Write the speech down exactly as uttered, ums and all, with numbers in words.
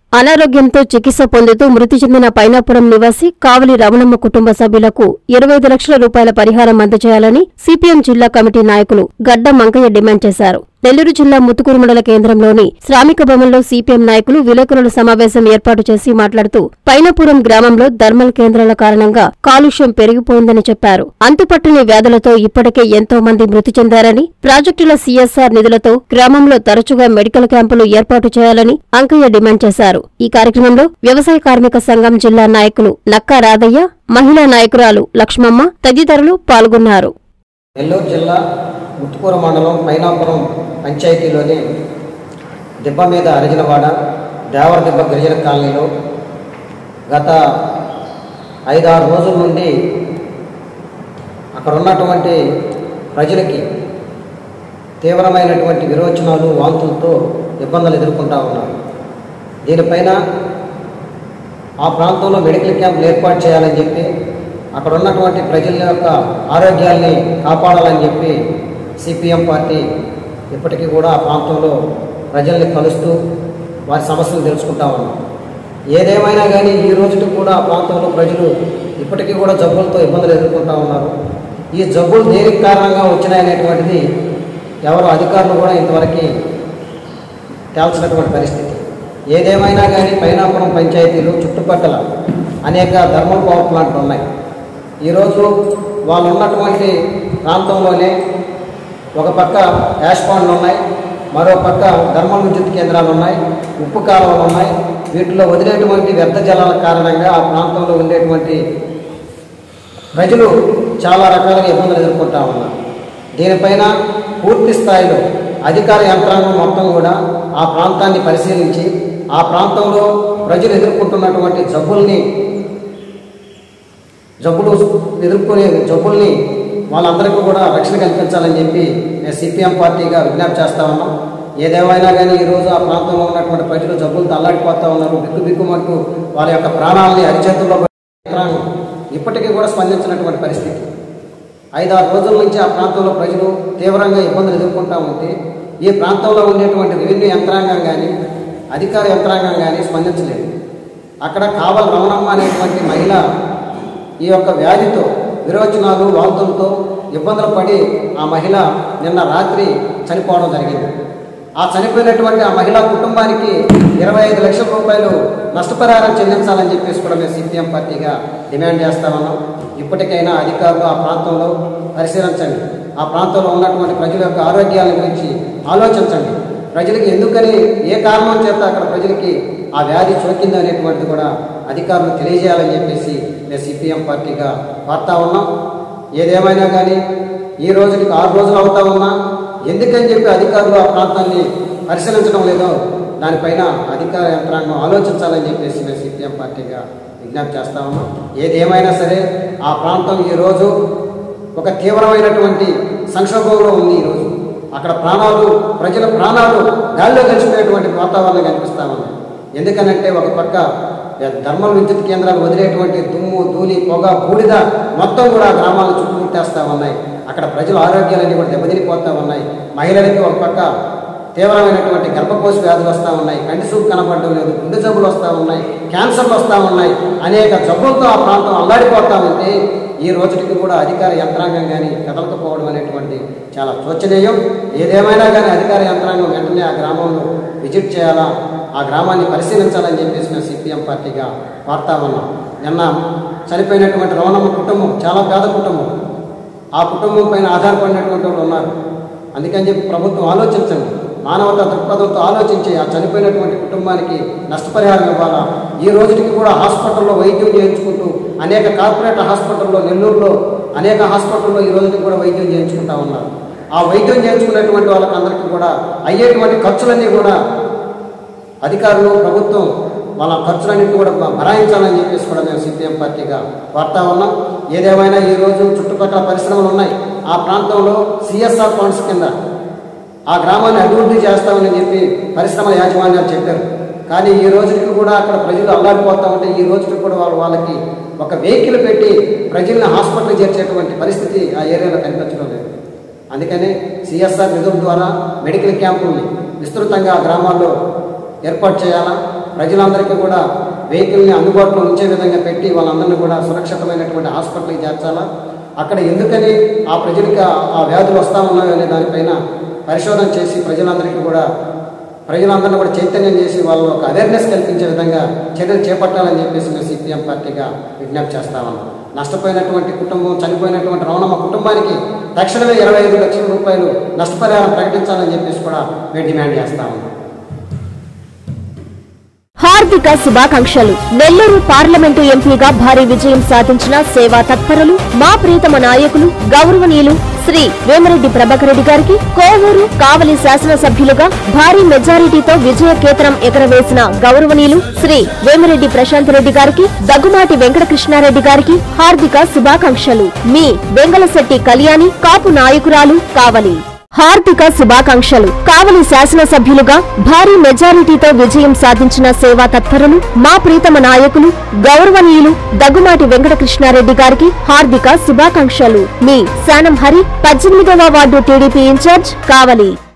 అనారోగ్యంతో చికిత్స పొందుతూ మృతి చెందిన పైనాపురం నివాసి కావలి రమణమ్మ కుటుంబ సభ్యులకు ఇరవై ఐదు లక్షల రూపాయల పరిహారం అందజేయాలని సిపిఎం జిల్లా కమిటీ నాయకులు గడ్డ మంకయ్య డిమాండ్ చేశారు. నెల్లూరు జిల్లా ముత్తుకూరు మండల కేంద్రంలోని శ్రామిక భవన్లో సిపిఎం నాయకులు విలేకరుల సమావేశం ఏర్పాటు చేసి మాట్లాడుతూ పైనాపురం గ్రామంలో థర్మల్ కేంద్రాల కారణంగా కాలుష్యం పెరిగిపోయిందని చెప్పారు. అంతుపట్టని వ్యాధులతో ఇప్పటికే ఎంతో మంది మృతి చెందారని, ప్రాజెక్టుల సీఎస్ఆర్ నిధులతో గ్రామంలో తరచుగా మెడికల్ క్యాంపులు ఏర్పాటు చేయాలని అంకయ్య డిమాండ్ చేశారు. ఈ కార్యక్రమంలో వ్యవసాయ కార్మిక సంఘం జిల్లా నాయకులు నక్కా రాధయ్య, మహిళా నాయకురాలు లక్ష్మమ్మ తదితరులు పాల్గొన్నారు. నెల్లూరు జిల్లా ముత్తుకూరు మండలం పైనాపురం పంచాయతీలోని దిబ్బ మీద అరిజినవాడ దేవర దిబ్బ గిరిజన కాలనీలో గత ఐదారు రోజుల నుండి అక్కడ ఉన్నటువంటి ప్రజలకి తీవ్రమైనటువంటి విరోచనాలు, వాంతులతో ఇబ్బందులు ఎదుర్కొంటూ ఉన్నారు. దీనిపైన ఆ ప్రాంతంలో మెడికల్ క్యాంపులు ఏర్పాటు చేయాలని చెప్పి, అక్కడ ఉన్నటువంటి ప్రజల యొక్క ఆరోగ్యాల్ని కాపాడాలని చెప్పి సిపిఎం పార్టీ ఇప్పటికీ కూడా ఆ ప్రాంతంలో ప్రజల్ని కలుస్తూ వారి సమస్యలు తెలుసుకుంటా ఉన్నాం. ఏదేమైనా కానీ ఈ రోజుకి కూడా ఆ ప్రాంతంలో ప్రజలు ఇప్పటికీ కూడా జబ్బులతో ఇబ్బందులు ఎదుర్కొంటూ ఉన్నారు. ఈ జబ్బులు దేనికి కారణంగా వచ్చినాయనేటువంటిది ఎవరు అధికారులు కూడా ఇంతవరకు తేల్చినటువంటి పరిస్థితి. ఏదేమైనా కానీ పైనాపురం పంచాయతీలు చుట్టుపక్కల అనేక థర్మల్ పవర్ ప్లాంట్లు ఉన్నాయి. ఈరోజు వాళ్ళు ఉన్నటువంటి ప్రాంతంలోనే ఒక పక్క యాష్ పాండ్లు ఉన్నాయి, మరో పక్క థర్మల్ విద్యుత్ కేంద్రాలు ఉన్నాయి, ఉప్పు కాలువలు ఉన్నాయి. వీటిలో వదిలేటువంటి వ్యర్థ జలాల కారణంగా ఆ ప్రాంతంలో ఉండేటువంటి ప్రజలు చాలా రకాలుగా ఇబ్బందులు ఎదుర్కొంటూ ఉన్నారు. దీనిపైన పూర్తి స్థాయిలో అధికార యంత్రాంగం మొత్తం కూడా ఆ ప్రాంతాన్ని పరిశీలించి ఆ ప్రాంతంలో ప్రజలు ఎదుర్కొంటున్నటువంటి జబ్బుల్ని జబ్బులు ఎదుర్కొనే జబ్బుల్ని వాళ్ళందరికీ కూడా రక్షణ కల్పించాలని చెప్పి నేను సిపిఎం పార్టీగా విజ్ఞప్తి చేస్తా ఉన్నాం. ఏదేమైనా కానీ ఈరోజు ఆ ప్రాంతంలో ఉన్నటువంటి ప్రజలు జబ్బులతో అల్లాడిపోతూ ఉన్నారు. బిక్కు బిక్కుమంటూ వాళ్ళ యొక్క ప్రాణాలని అరిచేతుల్లో యంత్రాంగం ఇప్పటికీ కూడా స్పందించినటువంటి పరిస్థితి. ఐదారు రోజుల నుంచి ఆ ప్రాంతంలో ప్రజలు తీవ్రంగా ఇబ్బందులు ఎదుర్కొంటూ ఉంటే ఈ ప్రాంతంలో ఉండేటువంటి రెవెన్యూ యంత్రాంగం కానీ అధికార యంత్రాంగం కానీ స్పందించలేదు. అక్కడ కావలి రమణమ్మ అనేటువంటి మహిళ ఈ యొక్క వ్యాధితో విరోచనాలు, వాంతులతో ఇబ్బందులు పడి ఆ మహిళ నిన్న రాత్రి చనిపోవడం జరిగింది. ఆ చనిపోయినటువంటి ఆ మహిళా కుటుంబానికి ఇరవై ఐదు లక్షల రూపాయలు నష్టపరిహారం చెల్లించాలని చెప్పేసి కూడా మేము సిపిఎం పార్టీగా డిమాండ్ చేస్తా ఉన్నాం. ఇప్పటికైనా అధికారులు ఆ ప్రాంతంలో పరిశీలించండి. ఆ ప్రాంతంలో ఉన్నటువంటి ప్రజల యొక్క ఆరోగ్యాల గురించి ఆలోచించండి. ప్రజలకి ఎందుకని, ఏ కారణం చేత అక్కడ ప్రజలకి ఆ వ్యాధి సోకింది అనేటువంటిది కూడా అధికారులు తెలియజేయాలని చెప్పేసి మేము సిపిఎం పార్టీగా కోరుతా ఉన్నాం. ఏదేమైనా కానీ ఈ రోజుకి ఆరు రోజులు అవుతా ఉన్నా ఎందుకని చెప్పి అధికారులు ఆ ప్రాంతాన్ని పరిశీలించడం లేదో దానిపైన అధికార యంత్రాంగం ఆలోచించాలని చెప్పేసి మేము సిపిఎం పార్టీగా విజ్ఞప్తి చేస్తా ఉన్నాం. ఏదేమైనా సరే ఆ ప్రాంతం ఈరోజు ఒక తీవ్రమైనటువంటి సంక్షోభంలో ఉంది. ఈరోజు అక్కడ ప్రాణాలు, ప్రజల ప్రాణాలు గాల్లో కలిసిపోయేటువంటి వాతావరణం కనిపిస్తూ ఉంది. ఎందుకనంటే ఒక పక్క థర్మల్ విద్యుత్ కేంద్రాలు వదిలేటువంటి దుమ్ము, ధూళి, పొగ, బూడిద మొత్తం కూడా గ్రామాలను చుట్టుముట్టేస్తూ ఉన్నాయి. అక్కడ ప్రజల ఆరోగ్యాలన్నీ కూడా దెబ్బతినిపోతూ ఉన్నాయి. మహిళలకి ఒక పక్క తీవ్రమైనటువంటి గర్భకోశ వ్యాధులు వస్తూ ఉన్నాయి, కంటి చూపు కనపడడం లేదు, గుండె జబ్బులు వస్తూ ఉన్నాయి, క్యాన్సర్లు వస్తూ ఉన్నాయి. అనేక జబ్బులతో ఆ ప్రాంతం అల్లాడిపోతూ ఉంటే ఈ రోజుకి కూడా అధికార యంత్రాంగం కానీ కదలకపోవడం అనేటువంటి చాలా శోచనీయం. ఏదేమైనా కానీ అధికార యంత్రాంగం వెంటనే ఆ గ్రామంలో విజిట్ చేయాలా, ఆ గ్రామాన్ని పరిశీలించాలని చెప్పేసి మేము సిపిఎం పార్టీగా కోరుతా ఉన్నాం. నిన్న చనిపోయినటువంటి రమణమ్మ కుటుంబం చాలా పేద కుటుంబం. ఆ కుటుంబం పైన ఆధారపడినటువంటి వాళ్ళు ఉన్నారు. అందుకని చెప్పి ప్రభుత్వం ఆలోచించండి, మానవతా దృక్పథంతో ఆలోచించి ఆ చనిపోయినటువంటి కుటుంబానికి నష్టపరిహారం ఇవ్వాలా. ఈ రోజుకి కూడా హాస్పిటల్లో వైద్యం చేయించుకుంటూ అనేక కార్పొరేట్ హాస్పిటల్లో, నెల్లూరులో అనేక హాస్పిటల్లో ఈ రోజుకి కూడా వైద్యం చేయించుకుంటా ఉన్నారు. ఆ వైద్యం చేయించుకున్నటువంటి వాళ్ళకి అందరికీ కూడా అయ్యేటువంటి ఖర్చులన్నీ కూడా అధికారులు, ప్రభుత్వం వాళ్ళ ఖర్చులన్నింటినీ కూడా భరాయించాలని చెప్పేసి కూడా మేము సిపిఎం పార్టీగా కోరుతా ఉన్నాం. ఏదేమైనా ఈరోజు చుట్టుపక్కల పరిశ్రమలు ఉన్నాయి. ఆ ప్రాంతంలో సిఎస్ఆర్ ఫండ్స్ కింద ఆ గ్రామాన్ని అభివృద్ధి చేస్తామని చెప్పి పరిశ్రమల యాజమాన్యాలు చెప్పారు. కానీ ఈ రోజుకి కూడా అక్కడ ప్రజలు అల్లాడిపోతూ ఉంటే ఈ రోజుకి కూడా వాళ్ళు వాళ్ళకి ఒక వెహికల్ పెట్టి ప్రజల్ని హాస్పిటల్ చేర్చేటువంటి పరిస్థితి ఆ ఏరియాలో కనిపించడం లేదు. అందుకని సిఎస్ఆర్ నిధుల ద్వారా మెడికల్ క్యాంపుల్ని విస్తృతంగా ఆ గ్రామాల్లో ఏర్పాటు చేయాలా. ప్రజలందరికీ కూడా వెహికల్ని అందుబాటులో ఉంచే విధంగా పెట్టి వాళ్ళందరినీ కూడా సురక్షితమైనటువంటి హాస్పిటల్కి చేర్చాలా, అక్కడ ఎందుకని ఆ ప్రజలకి ఆ వ్యాధులు వస్తూ ఉన్నాయో అనే దానిపైన పరిశోధన చేసి ప్రజలందరికీ కూడా ప్రజలందరినీ కూడా చైతన్యం చేసి వాళ్ళు ఒక అవేర్నెస్ కల్పించే విధంగా చర్యలు చేపట్టాలని చెప్పేసి మేము సిపిఎం పార్టీగా విజ్ఞప్తి చేస్తా ఉన్నాం. నష్టపోయినటువంటి కుటుంబం, చనిపోయినటువంటి రమణమ్మ కుటుంబానికి తక్షణమే ఇరవై ఐదు లక్షల రూపాయలు నష్టపరిహారం ప్రకటించాలని చెప్పేసి కూడా మేము డిమాండ్ చేస్తా ఉన్నాం. హార్దిక శుభాకాంక్షలు. నెల్లూరు పార్లమెంటు ఎంపీగా భారీ విజయం సాధించిన సేవా తత్పరులు, మా ప్రీతమ నాయకులు, గౌరవనీయులు శ్రీ వేమిరెడ్డి ప్రభాకర్ రెడ్డి గారికి, కోవూరు కావలి శాసనసభ్యులుగా భారీ మెజారిటీతో విజయ కేతనం ఎగరవేసిన గౌరవనీయులు శ్రీ వేమిరెడ్డి ప్రశాంత్ రెడ్డి గారికి, దగ్గుమాటి వెంకటకృష్ణారెడ్డి గారికి హార్దిక శుభాకాంక్షలు. మీ వెంగళశెట్టి కళ్యాణి, కాపు నాయకురాలు, కావలి. హార్దిక శుభాకాంక్షలు. కావలి శాసనసభ్యులుగా భారీ మెజారిటీతో విజయం సాధించిన సేవా తత్పరులు, మా ప్రీతమ నాయకులు, గౌరవనీయులు దగ్గుమాటి వెంకటకృష్ణారెడ్డి గారికి హార్దిక శుభాకాంక్షలు. మీ శానం హరి, పద్దెనిమిదవ వార్డు టీడీపీ ఇన్ఛార్జ్, కావలి.